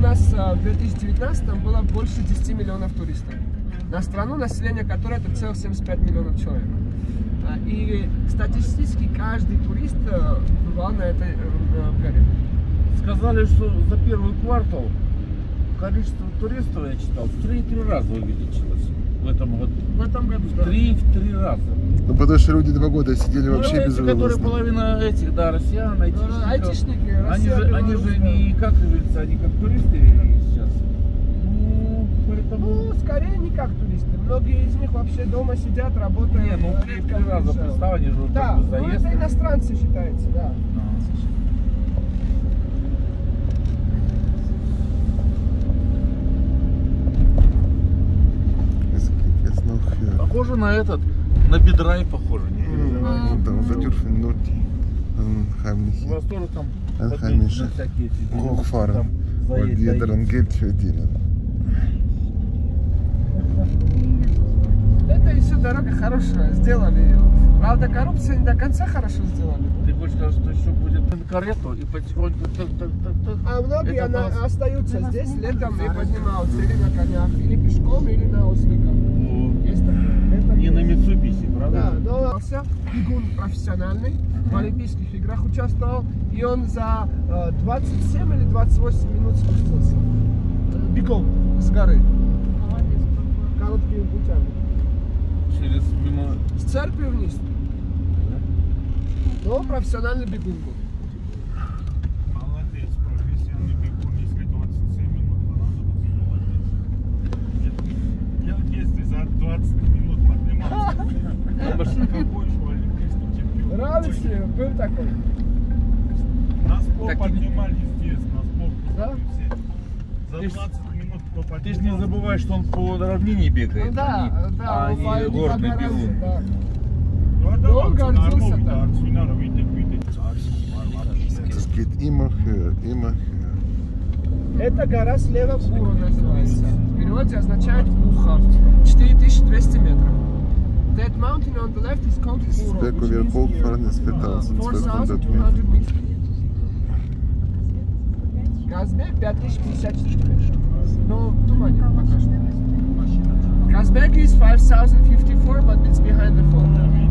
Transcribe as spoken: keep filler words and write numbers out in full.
нас в две тысячи девятнадцатом было больше десяти миллионов туристов. На страну, население которой три целых семьдесят пять миллионов человек. И статистически каждый турист бывал на этой горе. Сказали, что за первый квартал количество туристов, я читал, в три-три раза увеличилось в этом году. В этом году, да. Три-три раза. Ну потому что люди два года сидели ну, вообще без которые половина этих, да, россиян, айтишников. Айтишники, они Россия, же, они же не как говорится, они как туристы сейчас. Ну, поэтому... ну, скорее не как туристы. Многие из них вообще дома сидят, работают. Не, ну три раза представь, они же да, как бы заезд. Ну, это иностранцы считается, да. А. Похоже на этот, на Бидрай похоже. У вас тоже там всякие эти... Это еще дорога хорошая, сделали ее. Правда, коррупция не до конца хорошо сделали. Ты хочешь сказать, что еще будет карету и потихоньку... А многие она, остаются здесь летом и поднимаются или на конях, или пешком, или на осликах. Есть такое. Не на Митсубиси, правда? Да, но бегун профессиональный, в Олимпийских играх участвовал, и он за двадцать семь или двадцать восемь минут спустился. Бегом с горы. Короткими путями. Через мимо... С церкви вниз. Да? Но профессиональный бегун был. Молодец, профессиональный бегун, если двадцать семь минут понадобится, молодец. Я в детстве за двадцать минут поднимался. Какой же олимпийский чемпион. Нравится, был такой. Нас пол поднимали здесь, нас пол да? все. За двадцать минут по поднимал. Ты ж не забывай, что он по равнине бегает, ну, да, они, да, а они горный бегун. Да. Ну, он гордился там. Das geht immer höher, immer höher. Эта гора слева Гуру называется. В переводе означает ухо. четыре тысячи двести метров. That mountain on the left is called Guru. Berg, wo wir hochfahren, ist viertausendzweihundert Meter. Казбек пять тысяч пятьдесят четыре метра. Но в тумане пока что. Казбек is five thousand fifty-four, but it's behind the fall.